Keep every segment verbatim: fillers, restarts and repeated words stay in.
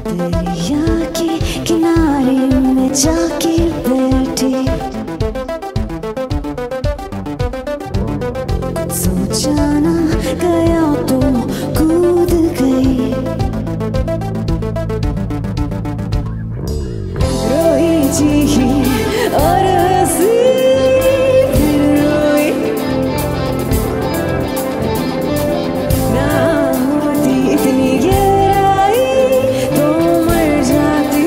दरिया के किनारे में जाके बैठी, सोचा ना गया तो कूद गई, रोई जी और हंसी फिर रोई, ना होती इतनी गहराई तो मर जाती,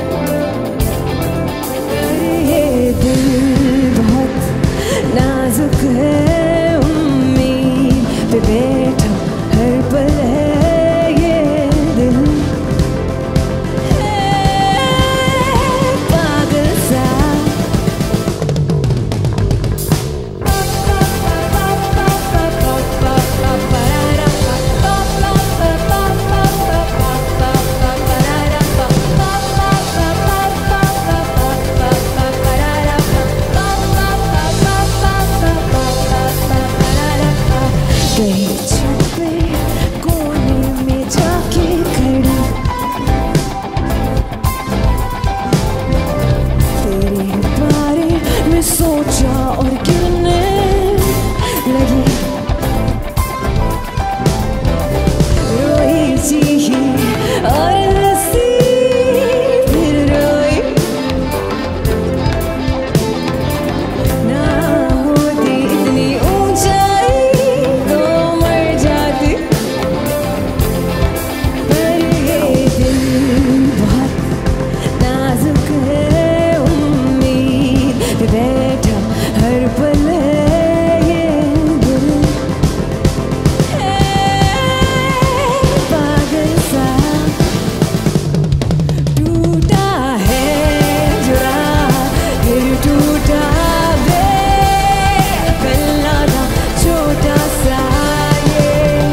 पर ये दिल बहुत नाजुक है, उम्मीद पे बैठा हर पल है ये दिल, पागल सा। गई छत पे कोने में जाके खड़ी, तेरे बारे में सोचा और गिरने लगी, रोई जी और हंसी फिर रोई, ना होती इतनी ऊंचाई तो मर जाती, पर ये दिल बहुत नाजुक है, उम्मीद पे बैठा हर पल है ये दिल, पागल सा। टूटा है जुड़ा फिर टूटा बेपल्ला था छोटा सा ये,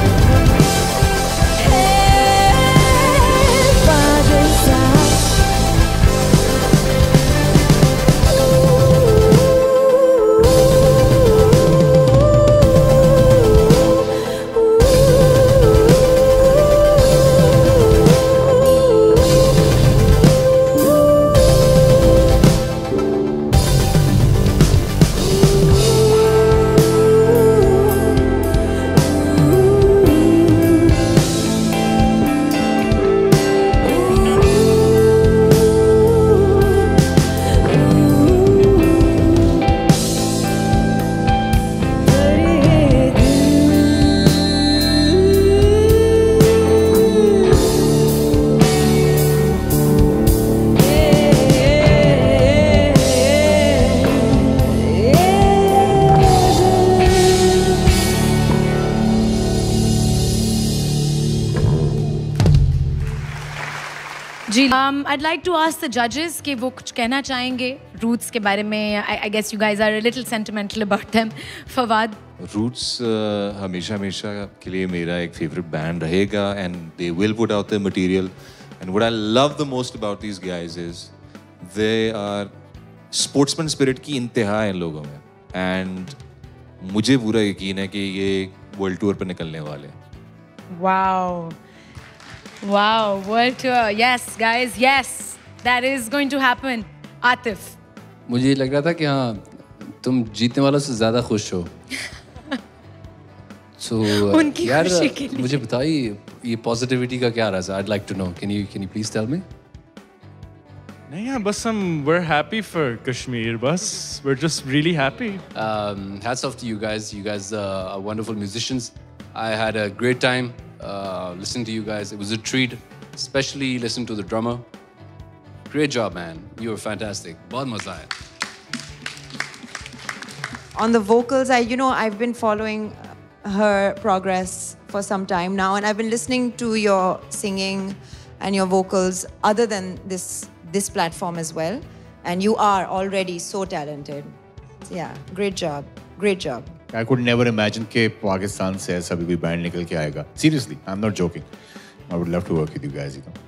पागल सा। जी, um, I'd like to ask the judges कि वो कुछ कहना चाहेंगे रूट्स के बारे में. I, I guess you guys are a little sentimental about them. Fawad. Roots uh, हमेशा हमेशा के लिए मेरा एक फेवरेट बैंड रहेगा and they will put out their material. And what I love the most about these guys is they are sportsman spirit की इंतहा है इन लोगों में. And मुझे पूरा यकीन है कि ये वर्ल्ड टूर पे निकलने वाले हैं. Wow. Wow, world tour. Yes, guys, yes. That is going to happen. Atif. मुझे लग रहा था कि हाँ तुम जीतने वालों से ज़्यादा खुश हो. So, उनकी यार खुशी के लिए. मुझे बताइए ये पॉजिटिविटी का क्या राज है? I'd like to know. Can you can you please tell me? नहीं यार बस हम we're happy for Kashmir. बस we're just really happy. Um, hats off to you guys. You guys uh, are wonderful musicians. I had a great time uh, listening to you guys. It was a treat, especially listening to the drummer. Great job, man. You were fantastic. बहुत मजा आया. On the vocals, I, you know, I've been following her progress for some time now, and I've been listening to your singing and your vocals other than this this platform as well. And you are already so talented. So yeah, great job. Great job. I could never imagine कि पाकिस्तान से ऐसा भी कोई band निकल के आएगा. Seriously, I'm not joking. I would love to work with you guys. You know.